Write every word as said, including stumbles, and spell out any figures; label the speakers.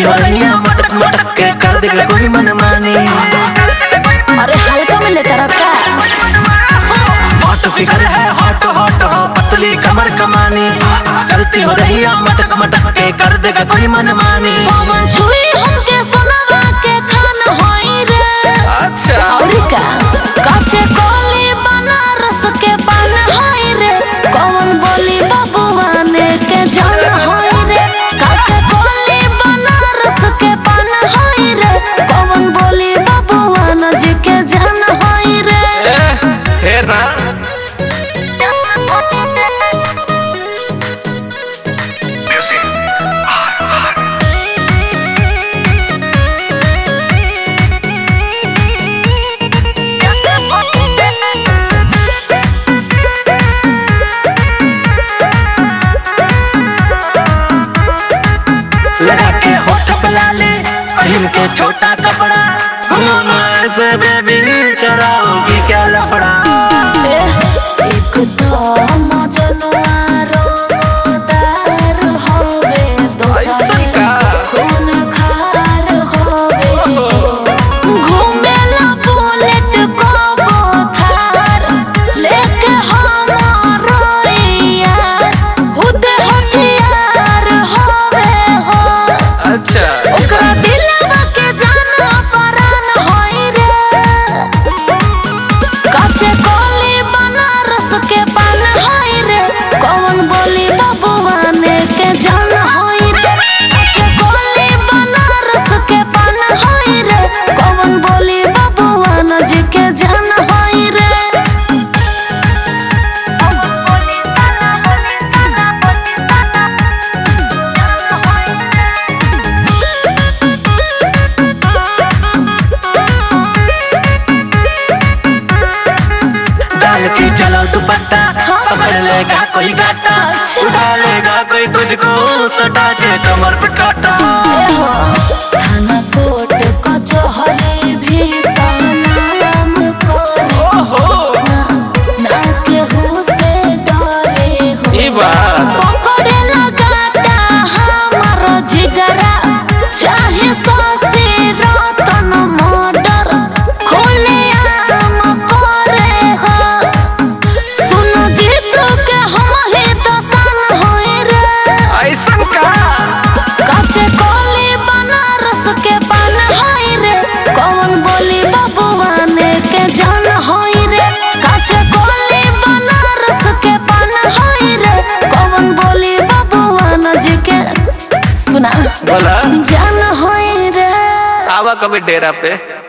Speaker 1: चलती हो रही है मटक मटक के कर देगा कोई मनमानी।
Speaker 2: अरे हल्का में लेता रखा
Speaker 1: हॉट फिगर है हॉट हॉट हो पतली कमर कमानी। चलती हो रही है मटक मटक के कर देगा कोई मनमानी।
Speaker 2: पवन छुई हमके सोनवा के खान होई रे।
Speaker 1: अच्छा
Speaker 2: और का काचे कोली बनारस के पान होई रे। कौन बोली बबुआ ने के जान होई रे। काचे कोली बनारस के पान होई रे। कौन बोली बबुआ न जी के जान होई रे।
Speaker 1: हे ना लगा के होठ पला ले पहन के छोटा कपड़ा घूमना ऐसे बेबी कराओगी क्या लफड़ा।
Speaker 2: एक तो मजनुआ रोदार होवे दोसर खून खार होवे। घूमेला बुलेट को बोथार लेके हमारो यार खुद हथियार होवे हो।
Speaker 1: अच्छा
Speaker 2: ओकरा दिलवा के जान परान होई रे। काचे कोली बनारस के पान होई रे। कौन बोली बबुआ ने के जान होई रे। काचे कोली बनारस के पान होई रे। कौन बोली बबुआ न जी के जान होई रे।
Speaker 1: डाल के चलो दुपट्टा पकड़ लेगा कोई काटा। उठा लेगा कोई तुझको सटा के कमर पे काटा।
Speaker 2: थाना कोर्ट कचहरी भी सलाम करे ना केहू से डरे हो।
Speaker 1: ई बात
Speaker 2: पकड़े लगाता हमार जिगरा चाहे सासी रतन मर्डर खोले आम करे हो। सुनो जीत के हम ही तो सन होई रे।
Speaker 1: ऐसन का
Speaker 2: काचे कोली बनारस के पान होई रे। कौन बोली बबुआ ने के जान होई रे। काचे कोली बनारस के पान होई रे। कौन बोली बबुआ न जी के सुना
Speaker 1: बोला
Speaker 2: जान होई रे।
Speaker 1: आवा कभी डेरा पे।